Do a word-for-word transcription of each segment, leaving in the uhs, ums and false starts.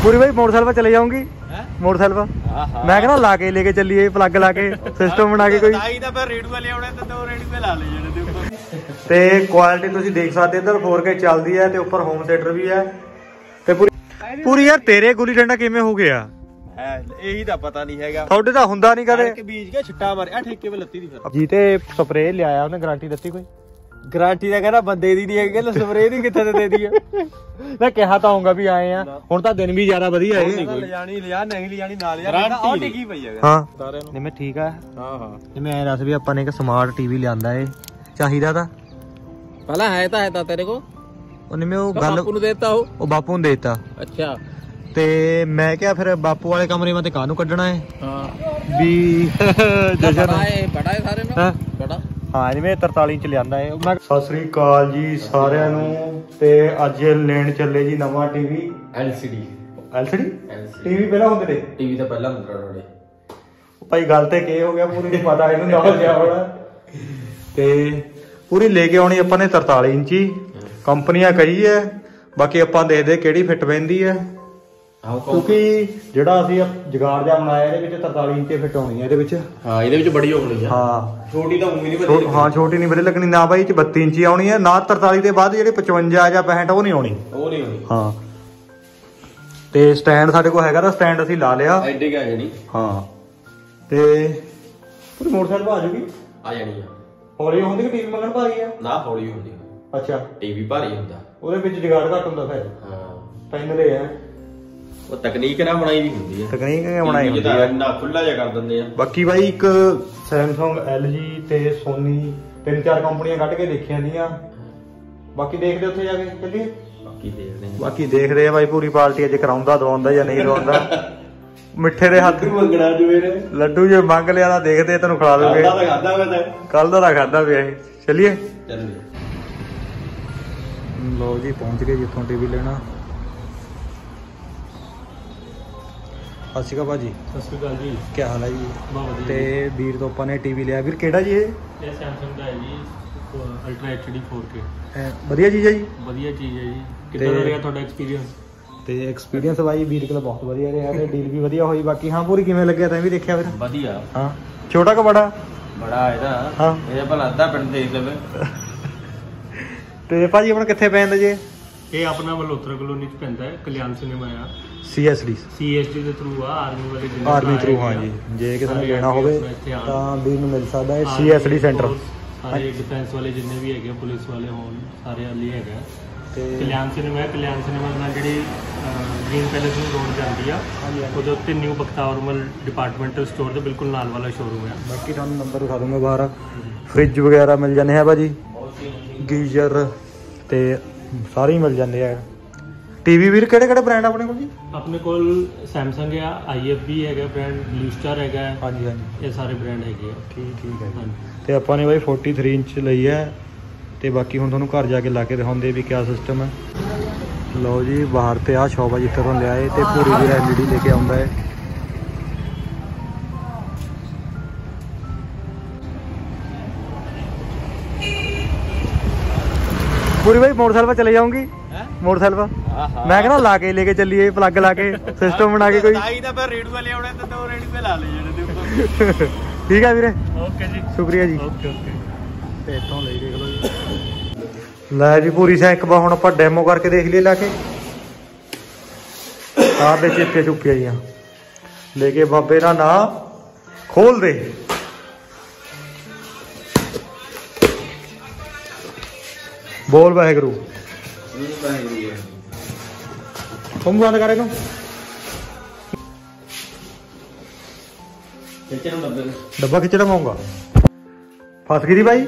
पूरी भाई मोटरसाइकिल पर चले जाऊंगी मोटरसाइकिल पर मैं कहना ला के लेके चलिए प्लग ला के सिस्टम बना के कोई ਤੇ ਕੁਆਲਿਟੀ ਤੁਸੀਂ ਦੇਖ ਸਕਦੇ ਇੱਧਰ फोर के ਚੱਲਦੀ ਹੈ ਤੇ ਉੱਪਰ ਹੋਮ ਥੀਏਟਰ ਵੀ ਹੈ ਤੇ ਪੂਰੀ ਪੂਰੀ ਯਾਰ ਤੇਰੇ ਗੁੱਲੀ ਡੰਡਾ ਕਿਵੇਂ ਹੋ ਗਿਆ ਇਹੀ ਤਾਂ ਪਤਾ ਨਹੀਂ ਹੈਗਾ ਤੁਹਾਡੇ ਤਾਂ ਹੁੰਦਾ ਨਹੀਂ ਕਦੇ ਕਿ ਬੀਜ ਕੇ ਛਿੱਟਾ ਮਾਰਿਆ ਠੇਕੇ 'ਤੇ ਲੱਤੀ ਦੀ ਫਿਰ ਜੀ ਤੇ ਸਪਰੇਅ ਲਿਆਇਆ ਉਹਨੇ ਗਾਰੰਟੀ ਦਿੱਤੀ ਕੋਈ ਗਾਰੰਟੀ ਦਾ ਕਹਿੰਦਾ ਬੰਦੇ ਦੀ ਨਹੀਂ ਹੈਗੀ ਸਪਰੇਅ ਦੀ ਕਿੱਥੇ ਦੇ ਦੀ ਮੈਂ ਕਿਹਾ ਤਾਂ ਆਉਂਗਾ ਵੀ ਆਏ ਆ ਹੁਣ ਤਾਂ ਦਿਨ ਵੀ ਜ਼ਿਆਦਾ ਵਧੀਆ ਹੈ ਲਿਜਾਣੀ ਲਿਆ ਨਹੀਂ ਲਿਜਾਣੀ ਨਾਲ ਯਾਰ ਆਹ ਟਿਕੀ ਪਈ ਹੈਗਾ ਹਾਂ ਨਹੀਂ ਮੈਂ ਠੀਕ ਆ ਹਾਂ ਹਾਂ ਤੇ ਮੈਂ ਦੱਸ ਵੀ ਆਪਾਂ ਨੇ ਇੱਕ ਸਮਾਰਟ ਟੀਵੀ ਲਿਆਂਦਾ ਏ ਚਾਹੀਦਾ ਤਾਂ ਪਹਿਲਾਂ ਹੈ ਤਾਂ ਹੈ ਤਾਂ ਤੇਰੇ ਕੋ ਉਹਨੇ ਮੈਂ ਉਹ ਗੱਲ ਬਾਪੂ ਨੂੰ ਦੇਤਾ ਉਹ ਉਹ ਬਾਪੂ ਨੂੰ ਦੇਤਾ ਅੱਛਾ ਤੇ ਮੈਂ ਕਿਹਾ ਫਿਰ ਬਾਪੂ ਵਾਲੇ ਕਮਰੇ ਮੈਂ ਤੇ ਕਾਹਨੂੰ ਕੱਢਣਾ ਹੈ ਹਾਂ ਵੀ ਜਸ਼ਨ ਬੜਾ ਹੈ ਬੜਾ ਹੈ ਸਾਰੇ ਨਾਲ ਬੜਾ ਹਾਂ ਜਿਵੇਂ ਤਰਤਾਲੀ ਚ ਲਿਆਂਦਾ ਹੈ ਮੈਂ ਸਤਿ ਸ੍ਰੀ ਅਕਾਲ ਜੀ ਸਾਰਿਆਂ ਨੂੰ ਤੇ ਅੱਜ ਲੈਣ ਚੱਲੇ ਜੀ ਨਵਾਂ ਟੀਵੀ ਐਲਸੀਡੀ ਐਲਸੀਡੀ ਟੀਵੀ ਪਹਿਲਾਂ ਹੁੰਦੇ ਨੇ ਟੀਵੀ ਤਾਂ ਪਹਿਲਾਂ ਹੁੰਦੇ ਰਹੇ ਭਾਈ ਗੱਲ ਤੇ ਕੀ ਹੋ ਗਿਆ ਪੂਰੀ ਨੂੰ ਪਤਾ ਇਹਨੂੰ ਨਾ ਹੋ ਗਿਆ ਹੋਣਾ ਤੇ ਪੂਰੀ ਲੈ ਕੇ ਆਉਣੀ ਆਪਾਂ ਨੇ ਤਰਤਾਲੀ ਇੰਚੀ ਕੰਪਨੀਆਂ ਕਹੀ ਹੈ ਬਾਕੀ ਆਪਾਂ ਦੇਖਦੇ ਕਿਹੜੀ ਫਿੱਟ ਪੈਂਦੀ ਹੈ ਕਿਉਂਕਿ ਜਿਹੜਾ ਅਸੀਂ ਜਗਾੜ ਜਾ ਬਣਾਇਆ ਇਹਦੇ ਵਿੱਚ ਤਰਤਾਲੀ ਇੰਚੀ ਫਿੱਟ ਆਉਣੀ ਹੈ ਇਹਦੇ ਵਿੱਚ ਹਾਂ ਇਹਦੇ ਵਿੱਚ ਬੜੀ ਹੋਣੀ ਹੈ ਹਾਂ ਛੋਟੀ ਤਾਂ ਉਮੀ ਨਹੀਂ ਵਧੀਆ ਹਾਂ ਛੋਟੀ ਨਹੀਂ ਵਧੀਆ ਲੱਗਣੀ ਨਾ ਬਾਈ ਚ ਬੱਤੀ ਇੰਚੀ ਆਉਣੀ ਹੈ ਨਾ ਤਰਤਾਲੀ ਦੇ ਬਾਅਦ ਜਿਹੜੇ ਪਚਵੰਜਾ ਜਾਂ ਪੈਂਹਠ ਉਹ ਨਹੀਂ ਆਉਣੀ ਉਹ ਨਹੀਂ ਆਉਣੀ ਹਾਂ ਤੇ ਸਟੈਂਡ ਸਾਡੇ ਕੋਲ ਹੈਗਾ ਤਾਂ ਸਟੈਂਡ ਅਸੀਂ ਲਾ ਲਿਆ ਐਡੇ ਕਾ ਜਣੀ ਹਾਂ ਤੇ ਪੂਰੀ ਮੋਟਰਸਾਈਕਲ ਆ ਜੂਗੀ ਆ ਜਾਣੀ ਆ ਹੌਲੀ ਹੁੰਦੀ ਕਿ ਟੀਵੀ ਮਗਰ ਭਾਰੀ ਆ ਨਾ ਹੌਲੀ ਹੁੰਦੀ ਅੱਛਾ ਟੀਵੀ ਭਾਰੀ ਹੁੰਦਾ ਉਹਦੇ ਵਿੱਚ ਜਗਾੜ ਘੱਟ ਹੁੰਦਾ ਫਿਰ ਹਾਂ ਪੈਨਲੇ ਆ ਉਹ ਤਕਨੀਕ ਨਾਲ ਬਣਾਈ ਦੀ ਹੁੰਦੀ ਹੈ ਤਕਨੀਕ ਨਾਲ ਬਣਾਈ ਹੁੰਦੀ ਹੈ ਨਾ ਖੁੱਲਾ ਜਿਹਾ ਕਰ ਦਿੰਦੇ ਆ ਬਾਕੀ ਬਾਈ ਇੱਕ ਸੈਮਸੰਗ ਐਲਜੀ ਤੇ ਸੋਨੀ ਤਿੰਨ ਚਾਰ ਕੰਪਨੀਆਂ ਕੱਢ ਕੇ ਦੇਖੀਆਂ ਦੀਆਂ ਬਾਕੀ ਦੇਖਦੇ ਉੱਥੇ ਜਾ ਕੇ ਚੱਲੀਏ ਬਾਕੀ ਦੇਖਦੇ ਆ ਬਾਕੀ ਦੇਖਦੇ ਆ ਬਾਈ ਪੂਰੀ ਪਾਰਟੀ ਅੱਜ ਕਰਾਉਂਦਾ ਦਵਾਉਂਦਾ ਜਾਂ ਨਹੀਂ ਦਵਾਉਂਦਾ ਮਿੱਠੇ ਦੇ ਹੱਥ ਮੰਗਣਾ ਜੂਏ ਲੱਡੂ ਜੇ ਮੰਗ ਲਿਆ ਤਾਂ ਦੇਖਦੇ ਤੈਨੂੰ ਖਿਲਾ ਦੂਗੇ ਕੱਲ ਦਾ ਖਾਦਾ ਮੈਂ ਤਾਂ ਕੱਲ ਦਾ ਤਾਂ ਖਾਦਾ ਪਿਆ ਇਹ ਚੱਲੀਏ ਚੱਲੀਏ ਲੋ ਜੀ ਪਹੁੰਚ ਗਏ ਜਿੱਥੋਂ ਟੀਵੀ ਲੈਣਾ ਸਤਿ ਸ਼੍ਰੀ ਅਕਾਲ ਭਾਜੀ ਸਤਿ ਸ਼੍ਰੀ ਅਕਾਲ ਜੀ ਕੀ ਹਾਲ ਹੈ ਜੀ ਬਹੁਤ ਵਧੀਆ ਤੇ ਵੀਰ ਤੋਂ ਆਪਾਂ ਨੇ ਟੀਵੀ ਲਿਆ ਵੀਰ ਕਿਹੜਾ ਜੀ ਇਹ ਇਹ ਸੈਮਸੰਗ ਦਾ ਹੈ ਜੀ ਅਲਟਰਾ ਐਚਡੀ ਫੋਰ ਕੇ ਵਧੀਆ ਚੀਜ਼ ਹੈ ਜੀ ਵਧੀਆ ਚੀਜ਼ ਹੈ ਜੀ ਕਿੱਦਾਂ ਦਾ ਰਿਹਾ ਤੁਹਾਡਾ ਐਕਸਪੀਰੀਅੰਸ ਤੇ ਐਕਸਪੀਰੀਅੰਸ ਬਾਈ ਵੀਰ ਕੋਲ ਬਹੁਤ ਵਧੀਆ ਰਿਹਾ ਤੇ ਡੀਲ ਵੀ ਵਧੀਆ ਹੋਈ ਬਾਕੀ ਹਾਂ ਪੂਰੀ ਕਿਵੇਂ ਲੱਗਿਆ ਤੈਂ ਵੀ ਦੇਖਿਆ ਫਿਰ ਵਧੀਆ ਹਾਂ ਛੋਟਾ ਕਿ ਬੜਾ ਬੜਾ ਇਹਦਾ ਹਾਂ ਇਹ ਭਲਾ ਅੱਧਾ ਪਿੰਡ ਦੇਖ ਲਵੇ ਤੇ ਭਾਜੀ ਆਪਣਾ ਕਿੱਥੇ ਪੈਂਦਾ ਜੇ ਇਹ ਆਪਣਾ ਮਲਹੋਤਰਾ ਕਲੋਨੀ ਚ ਪੈਂਦਾ ਹੈ ਕਲਿਆਣ ਸਿਨੇਮਾ ਆ ਸੀਐਸਡੀ ਸੀਐਸਡੀ ਦੇ ਥਰੂ ਆ ਆਰਮੀ ਵਾਲੇ ਜਿੰਨੇ ਆਰਮੀ ਥਰੂ ਹਾਂ ਜੀ ਜੇ ਕਿਸੇ ਨੇ ਲੈਣਾ ਹੋਵੇ ਤਾਂ ਵੀਰ ਨੂੰ ਮਿਲ ਸਕਦਾ ਹੈ ਸੀਐਸਡੀ ਸੈਂਟਰ ਸਾਰੇ ਡਿਫੈਂਸ ਵਾਲੇ ਜਿੰਨੇ ਵੀ ਹੈਗੇ ਪੁਲਿਸ ਵਾਲੇ ਹੋਣ ਸਾਰੇ ਵਾਲੀ ਹੈਗਾ ਤੇ ਕਲਿਆਣ ਸਿਨੇਮਾ ਹੈ ਕਲਿਆਣ ਸਿਨੇਮਾ ਨਾਲ ਜਿਹੜੀ ਗ੍ਰੀਨ ਪੈਲੇਸ ਨੂੰ ਰੋਡ ਜਾਂਦੀ ਆ ਉਹਦੇ ਉੱਤੇ ਨਿਊ ਬਖਤਾਵਰਮਲ ਡਿਪਾਰਟਮੈਂਟਲ ਸਟੋਰ ਦੇ ਬਿਲਕੁਲ ਨਾਲ ਵਾਲਾ ਸ਼ੋਰੂਮ ਹੈ ਬਾਕੀ ਤੁਹਾਨੂੰ ਨੰਬਰ ਦਿਖਾ ਦੂੰਗਾ ਬਾਹਰ ਫ੍ਰਿਜ ਵਗੈਰਾ ਮਿਲ ਜਾਂਦੇ ਹੈ ਭਾਜੀ ਗੀਜ਼ਰ ਤੇ ਸਾਰੇ ਹੀ ਮਿਲ ਜਾਂਦੇ ਆ ਟੀਵੀ ਵੀਰ ਕਿਹੜੇ ਕਿਹੜੇ ਬ੍ਰਾਂਡ ਆਪਣੇ ਕੋਲ ਜੀ ਆਪਣੇ ਕੋਲ ਸੈਮਸੰਗ ਆ ਆਈਐਫ ਵੀ ਹੈਗਾ ਬ੍ਰਾਂਡ ਬਲੂ ਸਟਾਰ ਹੈਗਾ ਹਾਂਜੀ ਹਾਂਜੀ ਇਹ ਸਾਰੇ ਬ੍ਰਾਂਡ ਹੈਗੇ ਆ ਠੀਕ ਠੀਕ ਹੈ ਤੇ ਆਪਾਂ ਨੇ ਬਾਈ ਤੈਂਤਾਲੀ ਇੰਚ ਲਈ ਹੈ ਤੇ ਬਾਕੀ ਹੁਣ ਤੁਹਾਨੂੰ ਘਰ ਜਾ ਕੇ ਲਾ ਕੇ ਦਿਖਾਉਂਦੇ ਵੀ ਕਿਆ ਸਿਸਟਮ ਹੈ ਲਓ ਜੀ ਬਾਹਰ ਤੇ ਆ ਸ਼ੌਪ ਆ ਜਿੱਥੇ ਤੋਂ ਲਿਆਏ ਤੇ ਪੂਰੀ ਵੀਰ ਐਲਈਡੀ ਲੈ ਕੇ ਆਉਂਦਾ ਹੈ पूरी भाई मोटरसाइकिल पर चले जाऊंगी मोटरसाइकिल पर मैं कहना ला के लेके चलिए प्लग ला के सिस्टम बना के कोई ठीक है वीरे ओके जी शुक्रिया जी ओके ओके ਤੇ ਇੱਥੋਂ ਲਈ ਦੇਖ ਲਓ ਜੀ ਲੈ ਜੀ ਪੂਰੀ ਸਾ ਇੱਕ ਵਾਰ ਹੁਣ ਆਪਾਂ ਡੈਮੋ ਕਰਕੇ ਦੇਖ ਲਈਏ ਲਾ ਕੇ ਤਾਰ ਦੇ ਚਿੱਪੇ ਚੁੱਪੀਆਂ ਜੀਆਂ ਲੈ ਕੇ ਬਾਬੇ ਦਾ ਨਾਂ ਖੋਲ ਦੇ बोल वाहेगुरु तुम बंद करे नु डब्बा खिचड़ा माऊंगा फस गई भाई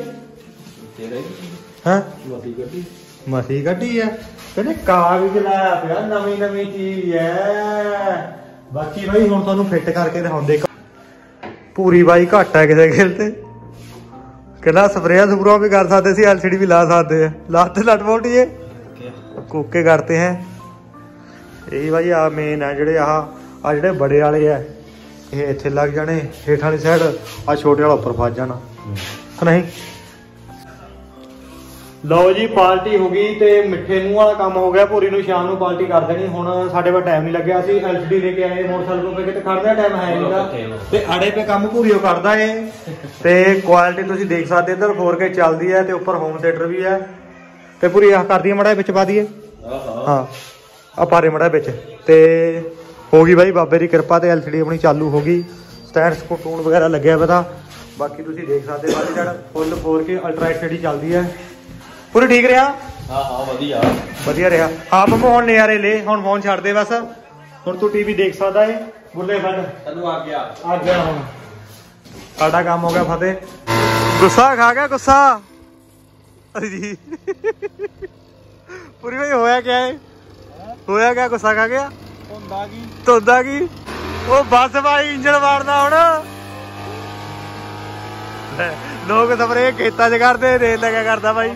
मसी कटी है कहने कागज लाया पिया नवी नवी चीज है बाकी भाई हुण तुहानू फिट करके दिखाउंदे पूरी बाई घट है किसी खेल ते कहना स्प्रे स्प्रो भी कर सकते सी एलसीडी भी ला सकते हैं लाते लट बोल्ट ये कोके करते हैं यही भाई आ मेन है जेडे आह आ जेडे बड़े वाले है ये इत्थे लग जाने हेठ वाली साइड आ छोटे वाला उपर फस जाना नहीं ਲਓ ਜੀ ਪਾਰਟੀ ਹੋ ਗਈ ਤੇ ਮਿੱਠੇ ਮੂੰਹ ਵਾਲਾ ਕੰਮ ਹੋ ਗਿਆ। ਪੂਰੀ ਨੂੰ ਸ਼ਾਮ ਨੂੰ ਪਾਰਟੀ ਕਰ ਦੇਣੀ। ਹੁਣ ਸਾਡੇ ਕੋਲ ਟਾਈਮ ਨਹੀਂ ਲੱਗਿਆ, ਅਸੀਂ ਐਲਸੀਡੀ ਲੈ ਕੇ ਆਏ ਮੋਟਰਸਾਈਕਲ ਤੇ, ਕਿਤੇ ਖੜਦਾ ਟਾਈਮ ਹੈ ਨਹੀਂਗਾ ਤੇ ਆੜੇ ਪੇ ਕੰਮ ਪੂਰੀਓ ਕਰਦਾ ਏ। ਤੇ ਕੁਆਲਿਟੀ ਤੁਸੀਂ ਦੇਖ ਸਕਦੇ ਇੱਧਰ ਫੋਰ ਕੇ ਚੱਲਦੀ ਹੈ ਤੇ ਉੱਪਰ ਹੋਮ ਥੀਏਟਰ ਵੀ ਹੈ ਤੇ ਪੂਰੀ ਆਹ ਕਰਦੀ ਮੜਾ ਵਿੱਚ ਪਾ ਦਈਏ। ਹਾਂ ਆ ਪਾਰੇ ਮੜਾ ਵਿੱਚ ਤੇ ਹੋ ਗਈ ਬਾਈ ਬਾਬੇ ਦੀ ਕਿਰਪਾ ਤੇ ਐਲਸੀਡੀ ਆਪਣੀ ਚਾਲੂ ਹੋ ਗਈ। ਸਟੈਂਡ ਸਕੂਟੂਨ ਵਗੈਰਾ ਲੱਗਿਆ ਪਤਾ, ਬਾਕੀ ਤੁਸੀਂ ਦੇਖ ਸਕਦੇ ਬਾਕੀ ਜਿਹੜਾ full four K ultra HD ਚੱਲਦੀ ਹੈ। ਪੂਰੀ ਠੀਕ ਰਿਹਾ? ਹਾਂ ਹਾਂ ਵਧੀਆ ਵਧੀਆ ਰਿਹਾ। ਹਾਂ ਮੰਮਾ ਹੁਣ ਨਜ਼ਾਰੇ ਲੈ, ਹੁਣ ਫੋਨ ਛੱਡ ਦੇ ਬਸ। ਹੁਣ ਤੂੰ ਟੀਵੀ ਦੇਖ ਸਕਦਾ ਏ। ਬੁੱਲੇ ਫੜ ਤੈਨੂੰ ਆ ਗਿਆ ਆ ਗਿਆ। ਹੁਣ ਸਾਡਾ ਕੰਮ ਹੋ ਗਿਆ ਫਤਿਹ। ਗੁੱਸਾ ਖਾ ਗਿਆ ਗੁੱਸਾ ਜੀ। ਪੂਰੀ ਭਾਈ ਹੋਇਆ ਕਿਆ ਹੈ? ਹੋਇਆ ਕਿਆ? ਗੁੱਸਾ ਖਾ ਗਿਆ? ਧੁੰਦਾ ਕੀ ਧੁੰਦਾ ਕੀ? ਉਹ ਬਸ ਭਾਈ ਇੰਜਣ ਮਾਰਦਾ ਹੁਣ। ਲੋਕ ਸਪਰੇ ਖੇਤਾਂ 'ਚ ਕਰਦੇ, ਰੇਲ ਲਗਾ ਕਰਦਾ ਭਾਈ।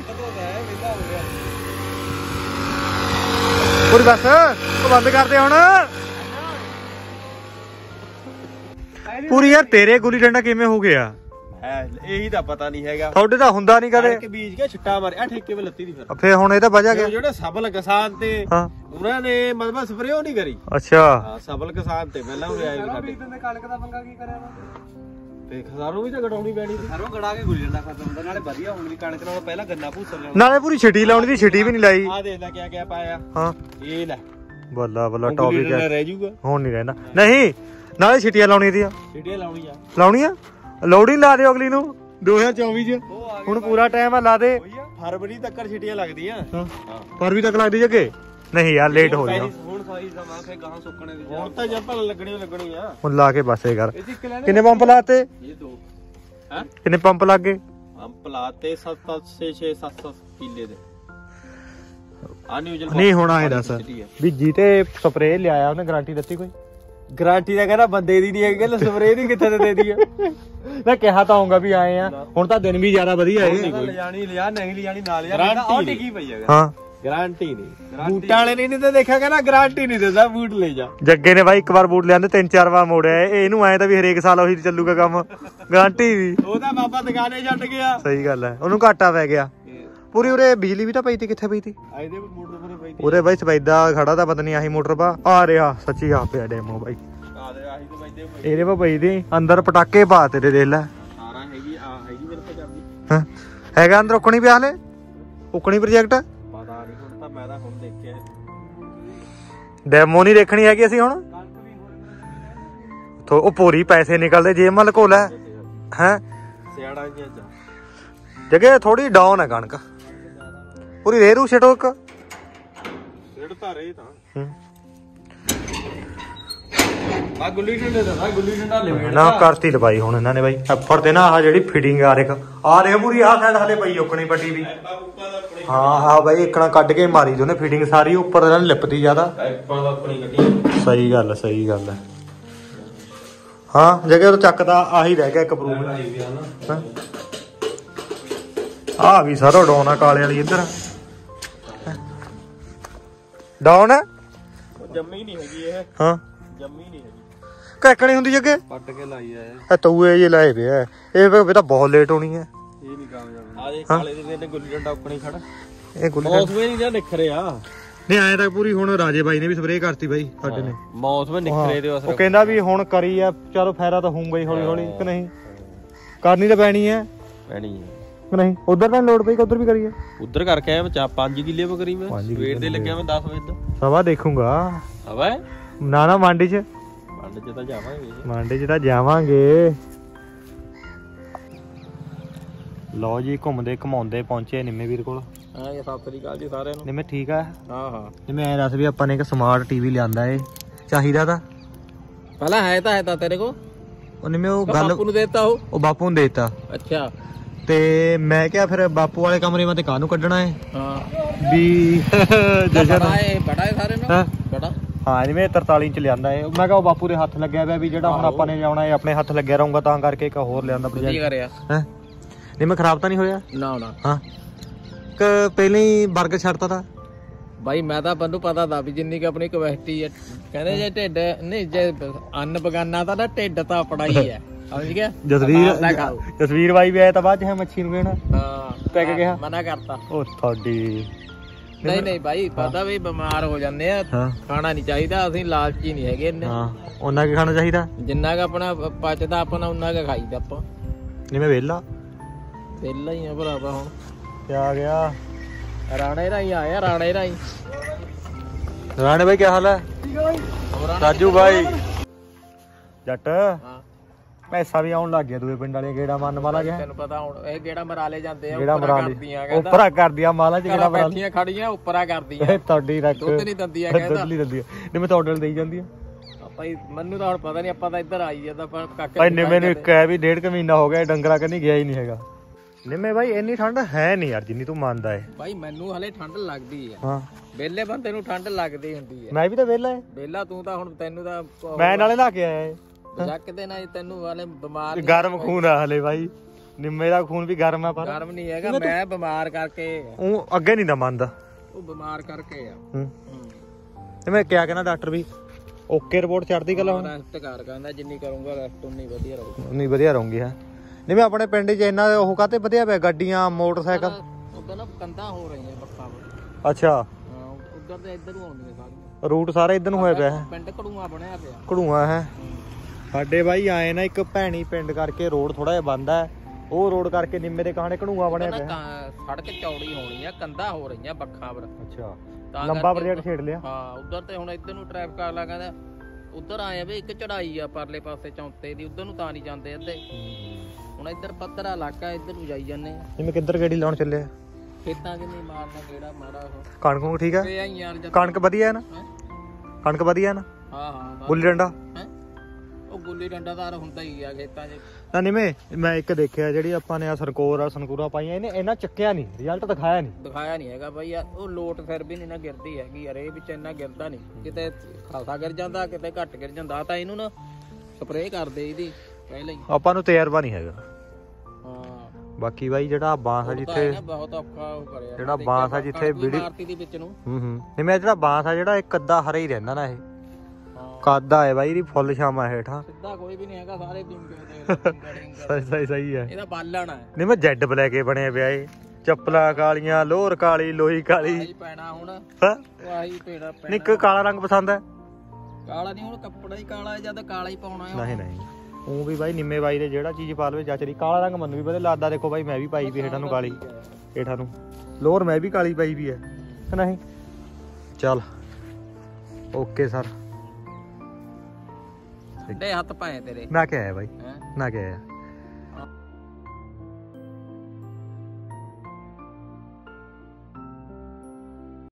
ਪੂਰੀ ਬਸ ਉਹ ਬੰਦ ਕਰਦੇ ਹੁਣ। ਪੂਰੀ ਯਾਰ ਤੇਰੇ ਗੁੱਲੀ ਡੰਡਾ ਕਿਵੇਂ ਹੋ ਗਿਆ? ਇਹੀ ਤਾਂ ਪਤਾ ਨਹੀਂ ਹੈਗਾ। ਤੁਹਾਡੇ ਤਾਂ ਹੁੰਦਾ ਨਹੀਂ ਕਦੇ। ਕਿ ਬੀਜ ਕੇ ਛਿੱਟਾ ਮਾਰਿਆ ਠੇਕੇ 'ਤੇ ਲੱਤੀ ਦੀ। ਫਿਰ ਫੇਰ ਹੁਣ ਇਹ ਤਾਂ ਵਜਾ ਗਿਆ ਜਿਹੜੇ ਸਬਲ ਕਿਸਾਨ ਤੇ ਹਾਂ ਉਹਨਾਂ ਨੇ ਮਤਲਬ ਸਪਰੇ ਉਹ ਨਹੀਂ ਕਰੀ। ਅੱਛਾ ਹਾਂ ਸਬਲ ਕਿਸਾਨ ਤੇ ਪਹਿਲਾਂ ਉਹ ਆਏ ਸਾਡੇ ਕਣਕ ਦਾ ਪੰਗਾ ਕੀ ਕਰਿਆ ਤੇ ਖਸਾਰੋਂ ਵੀ ਤਾਂ ਗੜਾਉਣੀ ਪੈਣੀ ਸੀ। ਸਰੋਂ ਗੜਾ ਕੇ ਗੁੱਲੀ ਡੰਡਾ ਖਤਮ ਹੁੰਦਾ, ਨਾਲੇ ਵਧੀਆ ਹੁਣ ਦੀ ਕਣਕ ਨਾਲੋਂ ਪਹਿਲਾਂ ਗੰਨਾ ਭੂਸਰ ਲਿਆਉਣਾ। ਨਾਲੇ ਪੂਰੀ ਛਿੱਟੀ ਲਾਉਣੀ ਦੀ, ਛਿੱਟੀ ਵੀ ਨਹੀਂ ਲਾਈ। ਆ ਦੇਖ ਲੈ ਕਿਆ ਕਿਆ ਪਾਇਆ। ਹਾਂ ਇਹ ਲੈ ਬੱਲਾ ਬੱਲਾ ਟੌਪਿਕ ਹੈ। ਰਹਿ ਜਾਊਗਾ ਹੁਣ ਨਹੀਂ ਰਹਿਣਾ। ਨਹੀਂ ਨਾਲੇ ਛਿੱਟੀਆਂ ਲਾਉਣੀ ਦੀਆਂ ਛਿੱਟੀਆਂ ਲਾਉਣੀਆਂ ਲਾਉਣੀਆਂ ਲੋੜੀ ਲਾ ਦਿਓ ਅਗਲੀ ਨੂੰ ਦੋ ਹਜ਼ਾਰ ਚੌਵੀ ਚ। ਹੁਣ ਪੂਰਾ ਟਾਈਮ ਆ, ਲਾ ਦੇ। ਫਰਵਰੀ ਤੱਕ ਛਿੱਟੀਆਂ ਲੱਗਦੀਆਂ। ਹਾਂ ਫਰਵਰੀ ਤੱਕ ਲੱਗਦੀ ਜੱਗੇ। ਨਹੀਂ ਯਾਰ ਲੇਟ ਹੋ ਗਿਆ ਹੁਣ ਸਾਰੀ ਸਮਾਂ ਫੇ ਗਾਂ ਸੁੱਕਣੇ ਦੀ। ਹੁਣ ਤਾਂ ਜਦ ਭਲ ਲੱਗਣੀ ਲੱਗਣੀ ਆ। ਹੁਣ ਲਾ ਕੇ ਬਸ ਇਹ ਕਰ। ਕਿੰਨੇ ਪੰਪ ਲਾਤੇ? ਇਹ ਦੋ ਹੈ ਕਿੰਨੇ ਪੰਪ ਲੱਗ ਗਏ? ਪੰਪ ਲਾਤੇ ਸੱਤ ਛੇ ਛੇ ਸੱਤ ਸੱਤ ਕਿੱਲੇ ਦੇ। ਆ ਨਿਊਜ਼ਲ ਨਹੀਂ ਹੁਣ ਆਏ ਦੱਸ ਵੀ ਜੀਤੇ ਸਪਰੇ ਲਿਆਇਆ ਉਹਨੇ ਗਾਰੰਟੀ ਦਿੱਤੀ ਕੋਈ? ਗਾਰੰਟੀ ਦਾ ਕਹਿੰਦਾ ਬੰਦੇ ਦੀ ਨਹੀਂ ਹੈਗੀ, ਸਪਰੇ ਦੀ ਕਿੱਥੇ ਦੇ ਦੀ ਆ। ਮੈਂ ਕਿਹਾ ਤਾਂ ਆਉਂਗਾ ਵੀ ਆਏ ਆ। ਹੁਣ ਤਾਂ ਦਿਨ ਵੀ ਜ਼ਿਆਦਾ ਵਧੀਆ ਏ। ਲਿਜਾਣੀ ਲਿਆ ਨਹੀਂ ਲਿਜਾਣੀ ਨਾਲ ਯਾਰ ਉਹ ਟਿਕੀ ਪਈ ਹੈਗਾ। ਹਾਂ ਗਾਰੰਟੀ ਨਹੀਂ। ਬੂਟਾਂ ਵਾਲੇ ਨੇ ਨਹੀਂ ਤਾਂ ਦੇਖਿਆ ਕਹਿੰਦਾ ਗਾਰੰਟੀ ਨਹੀਂ ਦਿੰਦਾ, ਬੂਟ ਲੈ ਜਾ। ਜੱਗੇ ਨੇ ਬਾਈ ਇੱਕ ਵਾਰ ਬੂਟ ਲਿਆਂਦੇ ਤਿੰਨ ਚਾਰ ਵਾਰ ਮੋੜਿਆ। ਇਹਨੂੰ ਆਏ ਤਾਂ ਵੀ ਹਰੇਕ ਸਾਲ ਉਹੀ ਚੱਲੂਗਾ ਕੰਮ, ਗਾਰੰਟੀ ਵੀ। ਉਹ ਤਾਂ ਬਾਬਾ ਦੁਕਾਨੇ ਛੱਡ ਗਿਆ। ਸਹੀ ਗੱਲ ਹੈ, ਉਹਨੂੰ ਘਾਟਾ ਪੈ ਗਿਆ। ਪੂਰੀ ਉਰੇ ਬਿਜਲੀ ਵੀ ਤਾਂ ਪਈ ਤੀ, ਕਿੱਥੇ ਪਈ ਤੀ? ਇਹਦੇ ਮੋਟਰ ਪਰ ਪਈ ਤੀ। ਉਰੇ ਬਾਈ ਸਪੈਦਾ ਖੜਾ ਤਾਂ ਪਤਾ ਨਹੀਂ ਆਹੀ ਮੋਟਰ ਪਾ ਆ ਰਿਹਾ। ਸੱਚੀ ਆ ਪਿਆ ਡੈਮੋ ਬਾਈ ਆ ਦੇ ਆਹੀ ਤੋਂ ਪੈਂਦੇ ਇਹਦੇ ਪਾ ਪਈ ਤੀ। ਅੰਦਰ ਪਟਾਕੇ ਪਾ ਤੇਰੇ ਦੇਖ ਲੈ। ਸਾਰਾ ਹੈਗੀ ਆ ਹੈਗੀ ਮੇਰੇ ਕੋਲ ਚਾਬੀ। ਹਾਂ ਹੈਗਾ ਅੰਦਰ। ਉਕਣੀ ਪਿਆ ਹਲੇ ਉਕਣੀ ਪ੍ਰੋਜੈਕਟ ਪਤਾ ਨਹੀਂ ਹੁਣ ਤਾਂ ਮੈਂ ਤਾਂ ਹੁਣ ਦੇਖਿਆ ਡੈਮੋ ਨਹੀਂ ਦੇਖਣੀ ਹੈਗੀ ਅਸੀਂ ਹੁਣ। ਉਹ ਪੂਰੀ ਪੈਸੇ ਨਿਕਲਦੇ ਜੇਬ ਮਲ ਕੋਲ ਹੈ ਹੈ ਸਿਆੜਾ ਜੀ ਅੱਜ ਜਗੇ ਥੋੜੀ ਡਾਊਨ ਹੈ ਕਣਕ ਪੂਰੀ ਰੇਰੂ ਛਟੋਕ ਰੇੜ ਧਾਰੇ ਤਾਂ ਆ ਗੁੱਲੀ ਡੰਡੇ ਦਾ ਗੁੱਲੀ ਡੰਡਾ ਲੈ ਨਾ ਕਰਤੀ ਲਵਾਈ ਹੁਣ ਇਹਨਾਂ ਨੇ ਬਾਈ ਅੱਫੜ ਤੇ ਨਾ ਆਹ ਜਿਹੜੀ ਫਿਟਿੰਗ ਆ ਦੇਖ ਆ ਦੇਖ ਪੂਰੀ ਆਹ ਸਾਈਡ ਹਲੇ ਪਈ ਓਕਣੀ ਪੱਟੀ ਵੀ। ਹਾਂ ਹਾਂ ਬਾਈ ਇੱਕਣਾ ਕੱਢ ਕੇ ਮਾਰੀ ਦੋਨੇ ਫਿਟਿੰਗ ਸਾਰੀ ਉੱਪਰ ਇਹਨਾਂ ਨੇ ਲਿਪਤੀ ਜ਼ਿਆਦਾ। ਸਹੀ ਗੱਲ ਸਹੀ ਗੱਲ ਹੈ। ਹਾਂ ਜਗੇ ਉਹ ਚੱਕਦਾ ਆਹੀ ਰਹਿ ਗਿਆ ਇੱਕ ਪ੍ਰੂਫ। ਆ ਵੀ ਸਾਰਾ ਡਾਊਨ ਆ ਕਾਲੇ ਵਾਲੀ ਇੱਧਰ ਡਾਊਨ ਹੈ। ਜੰਮੀ ਨਹੀਂ ਹੈਗੀ ਇਹ। ਹਾਂ ਜੰਮੀ ਨਹੀਂ ਹੈਗੀ ਕੱਕਣੀ ਹੁੰਦੀ ਜੱਗੇ ਪੱਟ ਕੇ ਲਾਈ ਆ ਇਹ ਤੂਏ ਜੇ ਲਾਏ ਪਿਆ ਇਹ ਵੀ ਤਾਂ ਬਹੁਤ ਲੇਟ ਹੋਣੀ ਹੈ। ਇਹ ਨਹੀਂ ਕਾਮਯਾਬ ਆ ਦੇ ਕਾਲੇ ਦੇ ਨੇ ਗੁੱਲੀ ਡੰਡਾ ਉੱਕਣੀ ਖੜਾ ਇਹ ਗੁੱਲੀ ਮੌਸਮੇ ਨਹੀਂ ਜਾਂ ਨਿਖਰੇ ਆ ਨਹੀਂ ਆਏ ਤਾਂ ਪੂਰੀ ਹੁਣ ਰਾਜੇ ਬਾਈ ਨੇ ਵੀ ਸਪਰੇਅ ਕਰਤੀ ਬਾਈ ਸਾਡੇ ਨੇ ਮੌਸਮੇ ਨਿਖਰੇ ਦੇ ਅਸਰ ਉਹ ਕਹਿੰਦਾ ਵੀ ਹੁਣ ਕਰੀ ਆ ਚਲੋ ਫਾਇਦਾ ਤਾਂ ਹੋਊਗਾ ਹੀ ਹੌਲੀ ਹੌਲੀ ਕਿ ਨਹੀਂ ਕਰਨੀ ਤਾਂ ਪੈਣੀ ਹੈ ਪੈਣੀ ਹੈ ਕਿ ਨਹੀਂ ਉਧਰ ਤਾਂ ਲੋਡ ਪਈ ਉਧਰ ਵੀ ਕਰੀਏ ਉਧਰ ਕਰਕੇ ਆਇਆ ਮੈਂ ਪੰਜ ਕਿੱਲੇ ਪ ਕਰੀ ਮੈਂ ਸਵੇਰ ਦੇ ਲੱਗਿਆ ਮੈਂ ਦਸ ਵਜੇ ਦਾ ਸਵਾ ਦੇਖੂਗਾ ਹਵਾ ਨਾ ਨਾ ਮੰਡੀ ਚ ਮੰਡ ਚ ਤਾਂ ਜਾਵਾਂਗੇ ਮੰਡੀ ਚ ਤਾਂ ਜਾਵਾਂਗੇ। ਲਓ ਜੀ ਘੁੰਮਦੇ ਘਮਾਉਂਦੇ ਪਹੁੰਚੇ ਨਿੰਮੇ ਵੀਰ ਕੋਲ। ਹਾਂ ਸਤਿ ਸ੍ਰੀ ਅਕਾਲ ਜੀ ਸਾਰਿਆਂ ਨੂੰ। ਨਿੰਮੇ ਠੀਕ ਆ? ਹਾਂ ਹਾਂ ਨਿੰਮੇ ਐ ਦੱਸ ਵੀ ਆਪਾਂ ਨੇ ਇੱਕ ਸਮਾਰਟ ਟੀਵੀ ਲਿਆਂਦਾ ਏ ਚਾਹੀਦਾ ਤਾਂ ਪਹਿਲਾਂ ਹੈ ਤਾਂ ਹੈ ਤਾਂ ਤੇਰੇ ਕੋ ਉਹ ਨਿੰਮੇ ਉਹ ਗੱਲ ਬਾਪੂ ਨੂੰ ਦੇਤਾ ਉਹ ਉਹ ਬਾਪੂ ਨੂੰ ਦੇਤਾ। ਅੱਛਾ ਤੇ ਮੈਂ ਕਿਹਾ ਫਿਰ ਬਾਪੂ ਵਾਲੇ ਕਮਰੇ ਮੈਂ ਤੇ ਕਾਹਨੂੰ ਕੱਢਣਾ ਏ ਹਾਂ ਵੀ ਜਸ਼ਨ ਬੜਾ ਹੈ ਬੜਾ ਹੈ ਸਾਰੇ ਨੂੰ ਬੜਾ ਹਾਂ ਜਿਵੇਂ ਤਰਤਾਲੀ ਇੰਚ ਲਿਆਂਦਾ ਏ ਮੈਂ ਕਿਹਾ ਉਹ ਬਾਪੂ ਦੇ ਹੱਥ ਲੱਗਿਆ ਪਿਆ ਵੀ ਜਿਹੜਾ ਹੁਣ ਆਪਾਂ ਨੇ ਜਾਣਾ ਏ ਆਪਣੇ ਹੱਥ ਲੱਗਿਆ ਰਹੂੰਗਾ ਤਾਂ ਕਰਕੇ ਇੱਕ ਹੋਰ ਲਿਆਂਦਾ ਪ੍ਰੋਜੈਕਟ। ਕੀ ਕਰਿਆ ਹੈ ਨਹੀਂ ਮੈਂ ਖਰਾਬ ਤਾਂ ਨਹੀਂ ਹੋਇਆ? ਨਾ ਨਾ ਹਾਂ ਕ ਪਹਿਲਾਂ ਹੀ ਬਰਗਰ ਛੱਡਤਾ ਤਾ ਬਾਈ ਮੈਂ ਤਾਂ ਮੈਨੂੰ ਪਤਾ ਦਾ ਵੀ ਜਿੰਨੀ ਕਿ ਆਪਣੀ ਕਪੈਸਿਟੀ ਹੈ ਕਹਿੰਦੇ ਜੇ ਢਿੱਡ ਨਹੀਂ ਜੇ ਅੰਨ ਬਗਾਨਾ ਤਾਂ ਨਾ ਢਿੱਡ ਤਾਂ ਆਪਣਾ ਹੀ ਹੈ। ਸਮਝ ਗਿਆ ਜਸਵੀਰ ਨਾ ਖਾਓ ਜਸਵੀਰ ਬਾਈ ਵੀ ਆਇਆ ਤਾਂ ਬਾਅਦ ਚ ਹੈ ਮੱਛੀ ਨੂੰ ਕਹਿਣਾ ਹਾਂ ਪੈ ਕੇ ਗਿਆ ਮਨਾ ਕਰਤਾ ਉਹ ਤੁਹਾਡੀ ਨਹੀਂ ਨਹੀਂ ਭਾਈ ਪਤਾ ਵੀ ਬਿਮਾਰ ਹੋ ਜਾਂਦੇ ਆ ਹਾਂ ਖਾਣਾ ਨਹੀਂ ਚਾਹੀਦਾ ਅਸੀਂ ਲਾਲਚੀ ਨਹੀਂ ਹੈਗੇ ਇੰਨੇ ਹਾਂ ਉਹਨਾਂ ਕੀ ਖਾਣਾ ਚਾਹੀਦਾ ਜਿੰਨਾ ਕੁ ਆਪਣਾ ਪਚਦਾ ਆਪਣਾ ਉਹਨਾਂ ਕੁ ਖਾਈਦਾ ਆਪਾਂ ਜਿਵੇਂ ਵਿਹਲਾ ਪਹਿਲਾਂ ਹੀ ਆ ਭਰਾਵਾ ਹੁਣ ਤੇ ਆ ਗਿਆ ਰਾਣੇ ਰਾਈ ਆਇਆ ਰਾਣੇ ਰਾਈ ਰਾਣੇ ਬਾਈ ਕੀ ਹਾਲ ਹੈ ਰਾਜੂ ਬਾਈ ਜੱਟ ਹਾਂ ਪੈਸਾ ਵੀ ਆਉਣ ਲੱਗ ਗਿਆ ਦੂਏ ਪਿੰਡ ਵਾਲੇ ਗੇੜਾ ਮਾਰਨ ਵਾਲਾ ਗਿਆ ਤੈਨੂੰ ਪਤਾ ਹੁਣ ਇਹ ਗੇੜਾ ਮਰਾਲੇ ਜਾਂਦੇ ਆ ਗੇੜਾ ਉੱਪਰਾਂ ਮਰਾ ਕਰਦੀਆਂ ਲਈ ਕਹਿੰਦਾ ਉੱਪਰਾ ਕਰਦੀਆਂ ਮਾਲਾ ਚ ਗੇੜਾ ਮਰਾ ਲਈ ਬੈਠੀਆਂ ਖੜੀਆਂ ਉੱਪਰਾਂ ਕਰਦੀਆਂ ਇਹ ਤੁਹਾਡੀ ਰੱਖ ਦੁੱਧ ਨਹੀਂ ਦਿੰਦੀਆਂ ਕਹਿੰਦਾ ਦੁੱਧ ਨਹੀਂ ਦਿੰਦੀ ਨਹੀਂ ਮੈਂ ਤੁਹਾਡੇ ਨਾਲ ਦੇਈ ਜਾਂਦੀ ਆ ਆਪਾਂ ਹੀ ਮੈਨੂੰ ਤਾਂ ਹੁਣ ਪਤਾ ਨਹੀਂ ਆਪਾਂ ਤਾਂ ਇੱਧਰ ਆਈ ਜਾਂਦਾ ਪਰ ਕਾਕੇ ਭਾਈ ਨਿੰਮੇ ਨੂੰ ਇੱਕ ਹੈ ਵੀ ਡੇਢ ਕੁ ਮਹੀਨਾ ਹੋ ਗਿਆ ਡੰਗਰਾ ਕੰਨੀ ਗਿਆ ਹੀ ਨਹੀਂ ਹੈਗਾ ਨਿੰਮੇ ਬਾਈ ਇੰਨੀ ਠੰਡ ਹੈ ਨਹੀਂ ਯਾਰ ਜਿੰਨੀ ਤੂੰ ਮੰਨਦਾ ਏ ਭਾਈ ਮੈਨੂੰ ਹਲੇ ਠੰਡ ਲੱਗਦੀ ਆ ਹਾਂ ਵਿਹਲੇ ਬੰਦੇ ਨੂੰ ਠੰਡ ਲੱਗਦੀ ਹੁੰਦੀ ਆ ਮੈਂ ਵੀ ਤਾਂ ਵਿਹਲਾ ਏ ਵਿਹਲਾ ਤੂੰ ਤਾਂ ਹੁਣ ਤੈਨੂੰ ਤਾਂ ਮੈਂ ਨਾਲੇ ਨਹਾ ਕੇ ਆਇਆ ਏ ਜੱਕਦੇ ਨਾ ਤੈਨੂੰ ਹਲੇ ਬਿਮਾਰ ਨੀ- ਗਰਮ ਖੂਨ ਆ ਹਲੇ ਬਾਈ ਨਿੰਮੇ ਦਾ ਖੂਨ ਵੀ ਗਰਮ ਆ ਪਰ ਗਰਮ ਨਹੀਂ ਹੈਗਾ ਮੈਂ ਬਿਮਾਰ ਕਰਕੇ ਉਹ ਅੱਗੇ ਨਹੀਂ ਦਾ ਮੰਨਦਾ ਉਹ ਬਿਮਾਰ ਕਰਕੇ ਆ ਹੂੰ ਤੇ ਮੈਂ ਕਿਹਾ ਕਹਿੰਦਾ ਡਾਕਟਰ ਵੀ ਓਕੇ ਰਿਪੋਰਟ ਚੜਦੀ ਗੱਲ ਹੁਣ ਰੈਸਟ ਕਰ ਕਹਿੰਦਾ ਜਿੰਨੀ ਕਰੂੰਗਾ ਰੈਸਟ ਉਨੀ ਵਧੀਆ ਰਹੂਗਾ ਨਹੀਂ ਵਧੀਆ ਰਹੂੰਗੀ ਹੈ ਨਹੀਂ ਮੈਂ ਆਪਣੇ ਪਿੰਡ 'ਚ ਇੰਨਾ ਉਹ ਕਾਤੇ ਵਧੀਆ ਪਿਆ ਗੱਡੀਆਂ ਮੋਟਰਸਾਈਕਲ ਉਧਰ ਨਾ ਕੰਧਾਂ ਹੋ ਰਹੀਆਂ ਪੱਕਾ ਵਾ। ਅੱਛਾ ਹਾਂ ਉਧਰ ਤੇ ਇੱਧਰ ਨੂੰ ਆਉਂਦੀਆਂ ਸਾਰੀਆਂ ਰੂਟ ਸਾਰਾ ਇਧਰ ਨੂੰ ਹੋਇਆ ਪਿਆ ਹੈ ਪਿੰਡ ਘੜੂਆ ਬਣਿਆ ਪਿਆ ਘੜੂਆ ਹੈ ਸਾਡੇ ਬਾਈ ਆਏ ਨਾ ਇੱਕ ਭੈਣੀ ਪਿੰਡ ਕਰਕੇ ਰੋਡ ਥੋੜਾ ਜਿਹਾ ਬੰਦ ਹੈ ਉਹ ਰੋਡ ਕਰਕੇ ਨਿੰਮੇ ਦੇ ਕਹਾਣੇ ਘੜੂਆ ਬਣਿਆ ਪਿਆ ਸੜਕ ਚੌੜੀ ਹੋਣੀ ਆ ਕੰਧਾਂ ਹੋ ਰਹੀਆਂ ਬੱਖਾਂ ਪਰ ਅੱਛਾ ਤਾਂ ਲੰਬਾ ਪ੍ਰੋਜੈਕਟ ਛੇੜ ਲਿਆ ਹਾਂ ਉਧਰ ਤੇ ਹੁਣ ਇੱਧਰ ਨੂੰ ਟ੍ਰੈਫਿਕ ਆਲਾ ਕਹਿੰਦਾ ਉਧਰ ਆਏ ਵੀ ਇੱਕ ਚੜਾਈ ਆ ਪਰਲੇ ਪਾਸੇ ਚੌਂਤੇ ਦੀ ਉਧਰ ਨੂੰ ਤਾਂ ਨਹੀਂ ਜਾਂਦੇ ਅੱਧੇ ਹੁਣ ਇੱਧਰ ਪੱਧਰਾ ਇਲਾਕਾ ਇੱਧਰ ਨੂੰ ਜਾਈ ਜਾਂਦੇ ਆ ਜਿਵੇਂ ਕਿੱਧਰ ਗੱਡੀ ਲਾਉਣ ਚੱਲੇ ਖੇਤਾਂ ਕਿ ਨਹੀਂ ਮਾਰਨਾ ਕਿਹੜਾ ਮਾੜਾ ਉਹ ਕਣਕ ਨੂੰ ਠੀਕ ਹੈ ਤੇ ਆ ਯਾਰ ਜਦ ਕਣਕ ਵਧੀਆ ਹੈ ਨਾ ਹੈਂ? ਕਣਕ ਵਧੀਆ ਹੈ ਨਾ ਹਾਂ ਹਾਂ ਗੁੱਲੀ ਡੰਡਾ ਹੈਂ? ਉਹ ਗੁੱਲੀ ਡੰਡਾ ਤਾਂ ਹੁੰਦਾ ਹੀ ਆ ਖੇਤਾਂ 'ਚ ਨਾ ਨਿਵੇਂ ਮੈਂ ਇੱਕ ਦੇਖਿਆ ਜਿਹੜੀ ਆਪਾਂ ਨੇ ਆ ਸਰਕੋਰ ਆ ਸੰਕੂਰਾ ਪਾਈਆਂ ਇਹਨੇ ਇਹਨਾਂ ਚੱਕਿਆ ਨਹੀਂ ਰਿਜ਼ਲਟ ਦਿਖਾਇਆ ਨਹੀਂ ਦਿਖਾਇਆ ਨਹੀਂ ਹੈਗਾ ਬਾਈ ਯਾਰ ਉਹ ਲੋਟ ਫਿਰ ਵੀ ਨਹੀਂ ਨਾ ਗਿਰਦੀ ਹੈਗੀ ਯਾਰ ਇਹ ਵਿੱਚ ਇੰਨਾ ਗਿਰਦਾ ਨਹੀਂ ਕਿਤੇ ਖਾਸਾ ਗਿਰ ਜਾਂਦਾ ਕਿਤੇ ਘੱਟ ਗਿਰ ਜਾਂਦਾ ਤਾਂ ਇਹਨੂੰ ਨਾ ਸਪਰੇਅ ਕਰਦੇ ਇਹਦੀ ਪਹਿਲਾਂ ਹੀ ਆਪਾਂ ਨੂੰ ਤਜਰਬਾ ਨਹੀਂ ਹੈਗਾ ਹਾਂ ਬਾਕੀ ਬਾਈ ਜਿਹੜਾ ਬਾਂਸ ਆ ਜਿੱਥੇ ਬਹੁਤ ਔਖਾ ਉਹ ਕਰਿਆ ਜਿਹੜਾ ਬਾਂਸ ਆ ਜਿੱਥੇ ਵੀਡੀਓ ਮਾਰਤੀ ਦੀ ਵਿੱਚ ਨੂੰ ਹੂੰ ਹੂੰ ਨਿਵੇਂ ਜਿਹੜਾ ਬਾਂਸ ਆ ਜਿਹੜਾ ਇੱਕ ਅੱਧਾ ਹਰਾ ਹੀ ਰਹਿੰਦਾ ਨਾ ਇਹ ਹਾਂ ਕਾਦਾ ਹੈ ਬਾਈ ਇਹਦੀ ਫੁੱਲ ਛਾਵਾਂ ਹੇਠਾਂ ਸਿੱਧਾ ਕੋਈ ਵੀ ਨਹੀਂ ਹੈਗਾ ਸਾਰੇ ਪਿੰਗੇ ਤੇ ਸਹੀ ਸਹੀ ਸਹੀ ਹੈ ਇਹਦਾ ਬਾਲਣ ਹੈ ਨਹੀਂ ਮੈਂ ਜੈਡ ਬਲੈਕ ਕੇ ਬਣਿਆ ਪਿਆ ਇਹ ਚੱਪਲਾਂ ਕਾਲੀਆਂ ਲੋਹਰ ਕਾਲੀ ਲੋਈ ਕਾਲੀ ਆਹੀ ਪੈਣਾ ਹੁਣ ਹਾਂ ਉਹ ਆਹੀ ਪੈਣਾ ਪੈਣਾ ਨਿੱਕ ਕਾਲਾ ਰੰਗ ਪਸੰਦ ਹੈ ਕਾਲਾ ਨਹੀਂ ਹੁਣ ਕੱਪੜਾ ਹੀ ਕਾਲਾ ਹੈ ਜਦ ਕਾਲਾ ਹੀ ਪਾਉਣਾ ਹੈ ਨਹੀਂ ਨਹੀਂ ਉਹ ਵੀ ਬਾਈ ਨਿੰਮੇ ਬਾਈ ਦੇ ਜਿਹੜਾ ਚੀਜ਼ ਪਾ ਲਵੇ ਜੱਚਦੀ ਕਾਲਾ ਰੰਗ ਮੈਨੂੰ ਵੀ ਵਧੀਆ ਲੱਗਦਾ ਦੇਖੋ ਬਾਈ ਮੈਂ ਵੀ ਪਾਈ ਵੀ ਹੇਠਾਂ ਨੂੰ ਕਾਲੀ ਹੇਠਾਂ ਨੂੰ ਲੋਹਰ ਮੈਂ ਵੀ ਕਾਲੀ ਪਾਈ ਵੀ ਹੈ ਕਿ ਨਹੀਂ ਚੱਲ ਓਕੇ ਸਰ ਦੇ ਹੱਥ ਪਾਏ ਤੇਰੇ ਨਾ ਕਿਹਾ ਹੈ ਬਾਈ ਹੈਂ? ਨਾ ਕਿਹਾ ਹੈ